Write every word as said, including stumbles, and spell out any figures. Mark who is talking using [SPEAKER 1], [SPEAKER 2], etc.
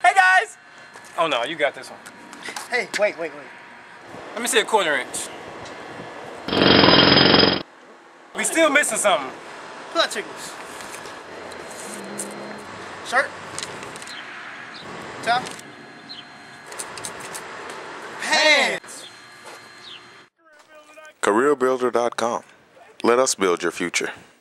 [SPEAKER 1] Hey guys! Oh no, you got this one.
[SPEAKER 2] Hey, wait, wait, wait.
[SPEAKER 1] Let me see a quarter inch. We still missing something.
[SPEAKER 2] Pull out tickles. Shirt. Top. Pants.
[SPEAKER 3] career builder dot com. Let us build your future.